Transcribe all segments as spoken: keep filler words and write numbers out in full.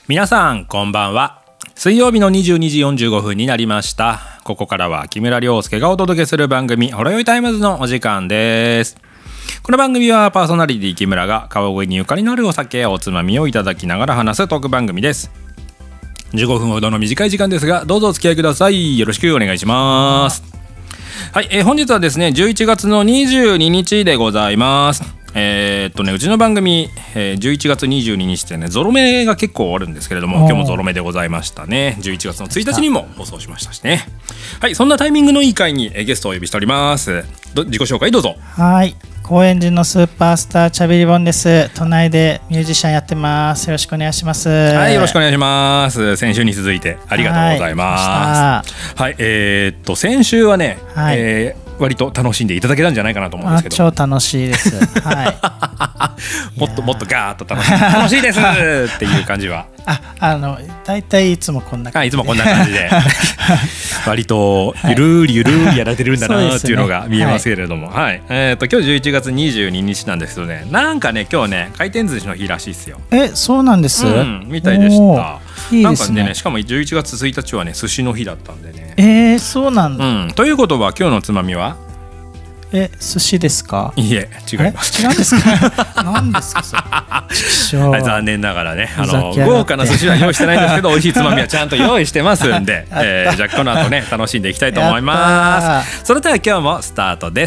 皆さんこんばんは。水曜日のにじゅうにじよんじゅうごふんになりました。ここからは木村良介がお届けする番組ほろよいタイムズのお時間です。この番組はパーソナリティ木村が川越にゆかりのあるお酒やおつまみをいただきながら話すトーク番組です。じゅうごふんほどの短い時間ですが、どうぞお付き合いください。よろしくお願いします。はい、えー、本日はですねじゅういちがつのにじゅうににちでございます。えー、っとねうちの番組、えー、じゅういちがつにじゅうににちってねゾロ目が結構あるんですけれども、今日もゾロ目でございましたね。じゅういちがつのついたちにも放送しましたしね。はい、そんなタイミングのいい回に、えー、ゲストをお呼びしております。ど自己紹介どうぞ。 はい、高円寺のスーパースターチャビリボンです。都内でミュージシャンやってます。よろしくお願いします。 はい、よろしくお願いします。先週に続いてありがとうございます。はい、はい、えー、っと先週はね、はい、えー割と楽しんでいただけたんじゃないかなと思うんですけど。 あ、超楽しいです。はい。 もっともっとガーッと楽しい楽しいですっていう感じは。 あ、あのだいたいいつもこんな感じで。 あ、いつもこんな感じで割とゆるりゆるりやられてるんだなっていうのが見えますけれども、はい、はい、えー、と今日じゅういちがつにじゅうににちなんですけどね、なんかね今日ね回転寿司の日らしいですよ。 え、そうなんです、うん、 みたいでした。 いいですね。 なんかね、しかもじゅういちがつついたちはね寿司の日だったんでね。 えー、そうなんだ、うん、 ということは今日のつまみはえ、寿司ですか？ いえ、違います。 違うんですか？何ですかそれ。はい、 残念ながらね、あの豪華な寿司は用意してないんですけど、美味しいつまみはちゃんと用意してますんで、えー、じゃあこの後ね楽しんでいきたいと思います。それでは今日もスタートです。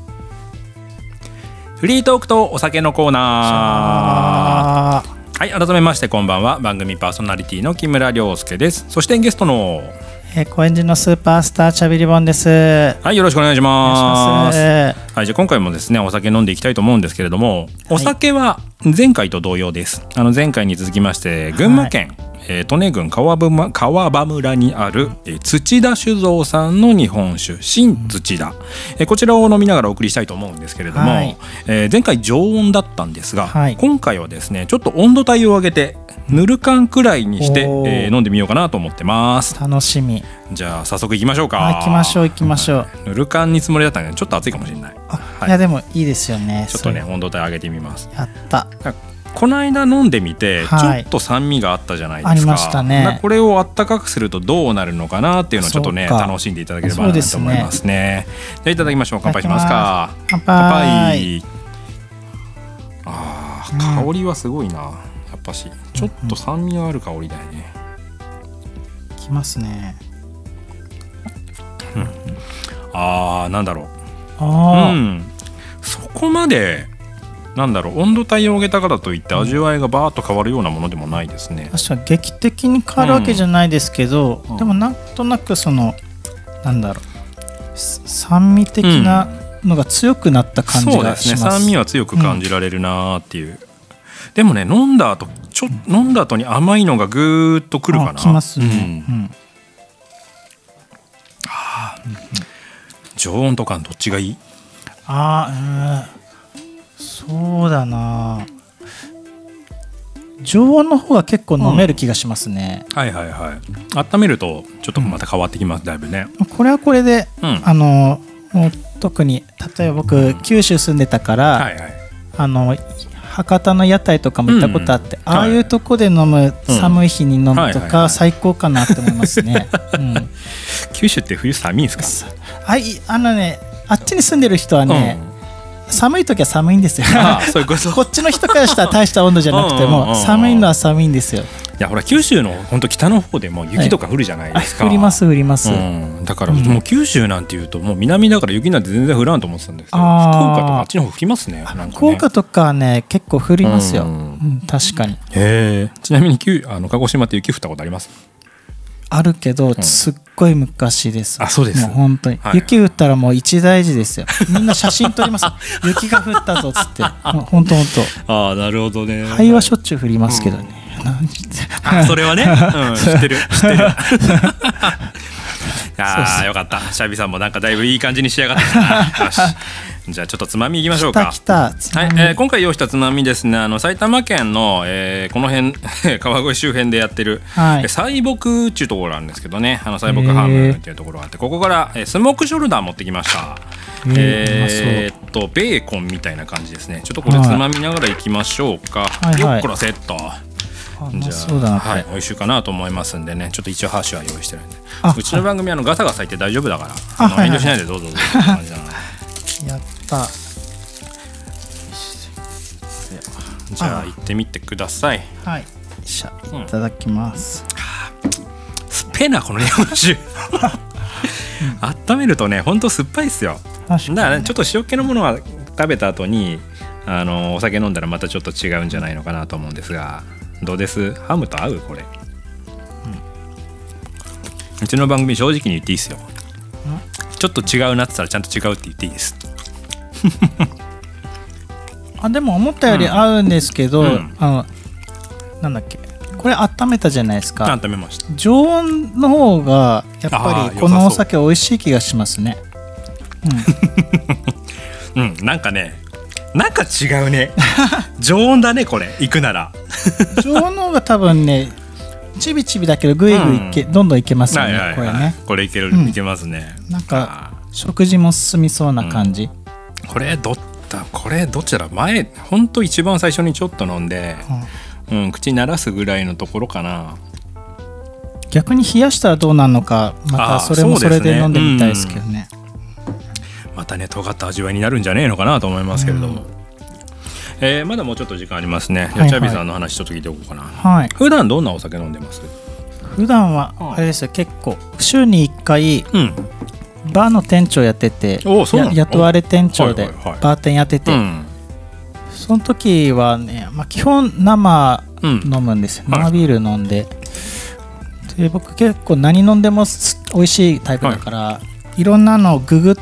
フリートークとお酒のコーナー。はい、改めましてこんばんは。番組パーソナリティの木村良介です。そしてゲストの高円寺のスーパースターチャビリボンです。 はい、よろしくお願いします。はい、じゃあ今回もですねお酒飲んでいきたいと思うんですけれども、お酒は前回と同様です。あの前回に続きまして群馬県、はい、えー、利根郡川場、川場村にある、えー、土田酒造さんの日本酒新土田、えー、こちらを飲みながらお送りしたいと思うんですけれども、はい、えー、前回常温だったんですが、はい、今回はですねちょっと温度帯を上げてぬる燗くらいにして、えー、飲んでみようかなと思ってます。 楽しみ。 じゃあ早速いきましょうか。 行きましょう行きましょう。 ぬる燗につもりだったのでちょっと熱いかもしれない。 あ、はい、いやでもいいですよね。 ちょっとね温度帯上げてみます。 やった。 この間飲んでみて、はい、ちょっと酸味があったじゃないですか。ありましたね。これをあったかくするとどうなるのかなっていうのをちょっとね楽しんでいただければなと思いますね。じゃあいただきましょう。乾杯しますか。 乾杯。 あー、香りはすごいな。やっぱしちょっと酸味がある香りだよね。 きますね。 うん、あー、なんだろう。 あ、 うん、そこまでなんだろう温度帯を上げたからといって味わいがバーッと変わるようなものでもないですね。 確かに劇的に変わるわけじゃないですけど、うん、でもなんとなくそのなんだろう酸味的なのが強くなった感じがします。 そうですね、酸味は強く感じられるなっていう、うん、でもね飲んだ後ちょ飲んだ後に甘いのがぐーっとくるかな。 きますね、うんうん、 あ、うんうん、常温とかどっちがいい？ あー、うんそうだな、常温の方が結構飲める気がしますね、 うん、はいはいはい。温めるとちょっとまた変わってきます、うん、だいぶね。 これはこれで、うん、あのもう特に例えば僕、うん、九州住んでたから、はいはい、あの博多の屋台とかも行ったことあって、うん、ああいうとこで飲む、寒い日に飲むとか最高かなって思いますね、うん、 九州って冬寒いんですか？ あいあのねあっちに住んでる人はね、うん、寒い時は寒いんですよ。 ああ、そういうこと。 こっちの人からしたら大した温度じゃなくても寒いのは寒いんですよ。 いやほら九州の本当北の方でも雪とか降るじゃないですか、 はい、降ります降ります、 うん、だからもう九州なんていうともう南だから雪なんて全然降らんと思ってたんですけど、福岡とかあっちの方降りますね。なんかね福岡とかはね結構降りますよ、うんうん、確かに。 へー、ちなみにあの鹿児島って雪降ったことあります？ あるけど、うん、すっごい昔です。 あ、そうです。 もう本当に、はい、雪降ったらもう一大事ですよ。みんな写真撮ります。雪が降ったぞっつって。本当本当。 ああ、なるほどね。 灰はしょっちゅう降りますけどね。 うん、それはね、うん、知ってる知ってる。ああ、よかった。シャビさんもなんかだいぶいい感じに仕上がってきた。よし。じゃあちょっとつまみいきましょうか。 来た来た。 はい、えー、今回用意したつまみですね。あの埼玉県の、えー、この辺川越周辺でやってる、はい、西北っていうところなんですけどね。あの西北ハムっていうところがあって、ここから、えー、スモークショルダー持ってきました。えー、っとベーコンみたいな感じですね。ちょっとこれつまみながらいきましょうか。はい、よっこらセット。 じゃあそうだな、 はい、美味しいかなと思いますんでね、ちょっと一応箸は用意してるんで、うちの番組あのガサガサ言って大丈夫だから、あの遠慮しないでどうぞどうぞって感じだな。 やった。 じゃあ行ってみてください。 はい、いただきます。 うん、酸っぱいなこの日本酒。温めるとねほんと酸っぱいっすよ。だからね、ちょっと塩気のものは食べた後にあのお酒飲んだらまたちょっと違うんじゃないのかなと思うんですが、どうです？ハムと合うこれ、うん、うちの番組正直に言っていいですよ。ちょっと違うなって言ったらちゃんと違うって言っていいです。 あでも思ったより合うんですけど、うんうん、あのなんだっけこれ温めたじゃないですか。 温めました。 常温の方がやっぱりこのお酒美味しい気がしますね。 うん、うん、なんかねなんか違うね。常温だねこれ行くなら。 常温の方が多分ねちびちびだけどぐいぐいいけ、うん、どんどんいけますよね、はいはいはい、これね。 これいける、うん、いけますね。 なんか食事も進みそうな感じ、 うん、これどったこれどっちだ前ほんと一番最初にちょっと飲んで、うんうん、口に慣らすぐらいのところかな。 逆に冷やしたらどうなるのかまたそれもそれで飲んでみたいですけどね。 またね尖った味わいになるんじゃねえのかなと思いますけれども、うん、えー、まだもうちょっと時間ありますね。じゃあチャビさんの話ちょっと聞いておこうかな。はい、普段どんなお酒飲んでます？ 普段はあれですよ、結構週にいっかい、うん、バーの店長やってて、や雇われ店長でバーテンやってて、はいはいはい、うん、その時はね、まあ、基本生飲むんですよ、うん、生ビール飲んで、はい、で僕結構何飲んでも美味しいタイプだから、はい、いろんなのをググって、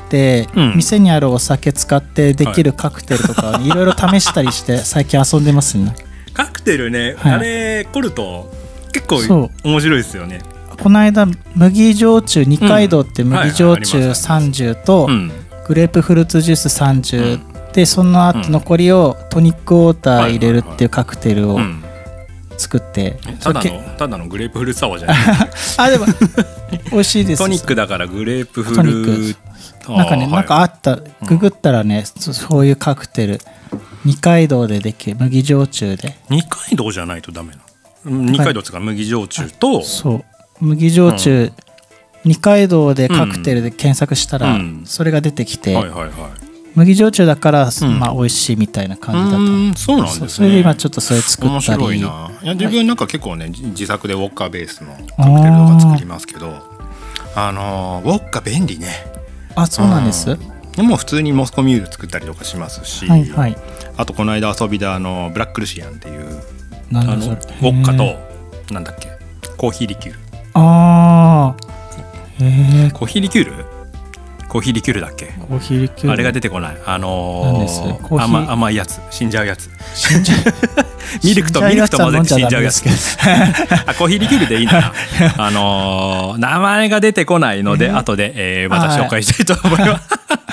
うん、店にあるお酒使ってできるカクテルとかいろいろ試したりして最近遊んでますね。 カクテルね、はい、あれ凝ると結構面白いですよね。 この間麦焼酎二階堂って麦焼酎さんじゅうとグレープフルーツジュースさんじゅうで、その後残りをトニックウォーター入れるっていうカクテルを作って、 ただのただのグレープフルーツサワーじゃない。 あでも美味しいです。 トニックだからグレープフルーツなんかね、なんかあったググったらね、そういうカクテル二階堂でできる麦焼酎で。 二階堂じゃないとダメなの？二階堂っていうか麦焼酎とそう麦焼酎、うん、二階堂でカクテルで検索したら、うん、それが出てきて、はいはいはい、麦焼酎だから、うん、まあ美味しいみたいな感じだった。うん、 そうなんですね。 それで今ちょっとそれ作ったり。面白いな。いや自分なんか結構ね、はい、自作でウォッカベースのカクテルとか作りますけど、あのウォッカ便利ね。 あ、そうなんです。うん、 でも普通にモスコミュール作ったりとかしますし、はいはい、あとこの間遊びであのブラックルシアンっていうあのウォッカとなんだっけコーヒーリキュール。 あーへーコーヒーリキュールコーヒーリキュールだっけ。 コーヒーリキュールあれが出てこない。あのー、甘, 甘いやつ死んじゃうやつ死んじゃうミルクとミルクと混ぜて死んじゃうやつあコーヒーリキュールでいいな。あのー、名前が出てこないので、えー、後で、えー、また紹介したいと思います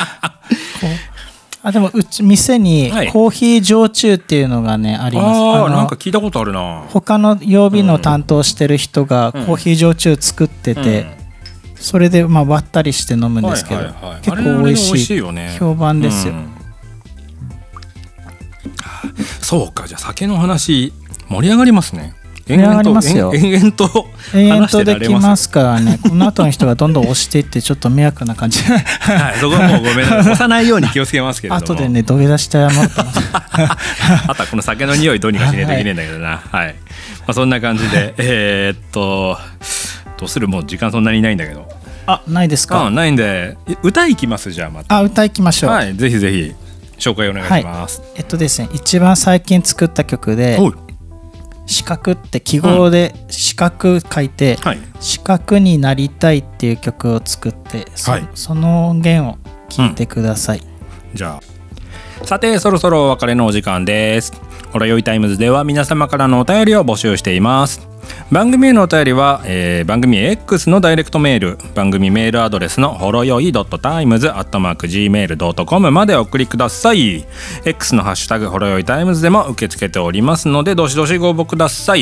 あでもうち店にコーヒー焼酎っていうのがね、はい、あります。 ああなんか聞いたことあるな。 他の曜日の担当してる人がコーヒー焼酎作ってて、うんうん、それでまあ割ったりして飲むんですけど、はいはいはい、結構美味しい、美味しいよね、評判ですよ、うん、 そうか。じゃあ酒の話盛り上がりますね。 盛り上がりますよ。 延々と延々とできますからね。この後の人がどんどん押していってちょっと迷惑な感じはい、そこはもうごめんなさい。押さないように気をつけますけれども。 後でね土下座して謝ったあとはこの酒の匂いどうにかしないといけないんだけどな、はいはい、まあ、そんな感じでえー、っとどうするもう時間そんなにないんだけど。 あないですか。 あないんで歌いきます。じゃあまたあ歌いきましょう。 はい、ぜひぜひ紹介お願いします、 はい、えっとですね一番最近作った曲で四角って記号で四角書いて、うんはい、四角になりたいっていう曲を作って そ,、はい、その音源を聞いてください、うん、 じゃあさてそろそろお別れのお時間です。ほろよいタイムズでは皆様からのお便りを募集しています。番組へのお便りは、えー、番組 X のダイレクトメール、番組メールアドレスのほろよい .times アットマーク ジーメールドットコム までお送りください。 X のハッシュタグほろよいタイムズでも受け付けておりますのでどしどしご応募ください。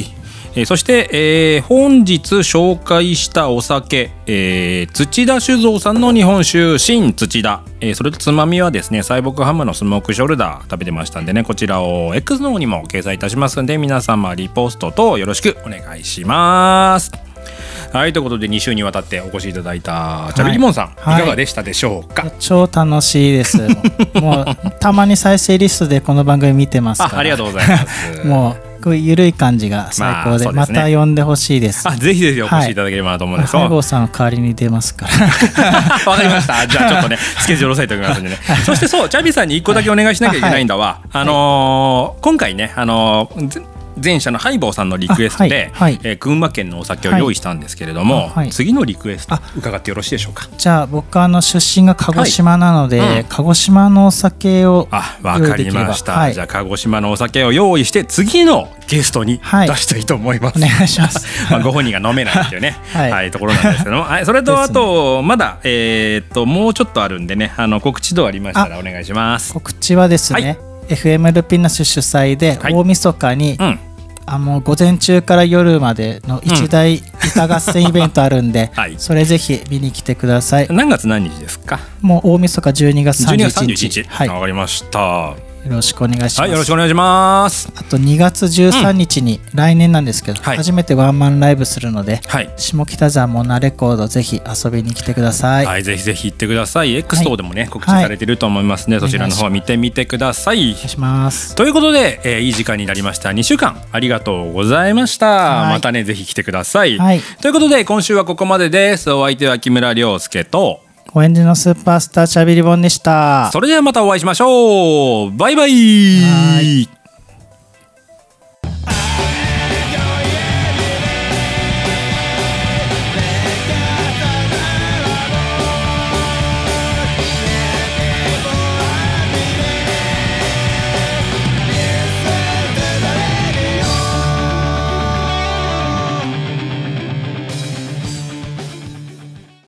えー、そして、えー、本日紹介したお酒、えー、土田酒造さんの日本酒新土田、えー、それとつまみはですね西北ハムのスモークショルダー食べてましたんでね、こちらを X の方にも掲載いたしますんで、皆様リポストとよろしくお願いします。はい、ということでに週にわたってお越しいただいたチャビリモンさん、はい、いかがでしたでしょうか。 はい、超楽しいですもうたまに再生リストでこの番組見てますからあ, ありがとうございますもうこういう緩い感じが最高 で,、まあでね、また呼んでほしいです。 あ、ぜひぜひお越しいただければなと思うんです。 ハイボーさんの代わりに出ますからわかりました。じゃあちょっとねスケジュール押さえておきますんでねそしてそうチャビさんにいっこだけお願いしなきゃいけないんだわ、はい、あのー、今回ねあのー前者のハイボーさんのリクエストで、はいはい、えー、群馬県のお酒を用意したんですけれども、はいはい、次のリクエスト伺ってよろしいでしょうか。 じゃあ僕あの出身が鹿児島なので、はいうん、鹿児島のお酒をあ分かりました、はい、じゃあ鹿児島のお酒を用意して次のゲストに出したいと思います、 はい、お願いしますまあご本人が飲めないっていうね、はいはい、ところなんですけども、はい、それとあとまだ、えー、っともうちょっとあるんでねあの告知等ありましたらお願いします。 告知はですね、はい、エフエム ルピナス主催で大晦日に、はいうんあもう午前中から夜までの一大歌合戦イベントあるんで、うんはい、それぜひ見に来てください。 何月何日ですか。 もう大晦日じゅうにがつさんじゅういちにち。 じゅうにがつさんじゅういちにち、はい、わかりました。 よろしくお願いします。 はい、よろしくお願いします。 あとにがつじゅうさんにちに、うん、来年なんですけど、はい、初めてワンマンライブするので、はい、下北沢モナレコードぜひ遊びに来てください。 はい、ぜひぜひ行ってください。 X 等でもね、はい、告知されてると思いますね、はい、そちらの方見てみてください。 お願いします。 ということで、えー、いい時間になりました。にしゅうかんありがとうございました、はい、またねぜひ来てください、はい、ということで今週はここまでです。お相手は木村亮介と高円寺のスーパースターチャビリボンでした。 それではまたお会いしましょう。バイバイ。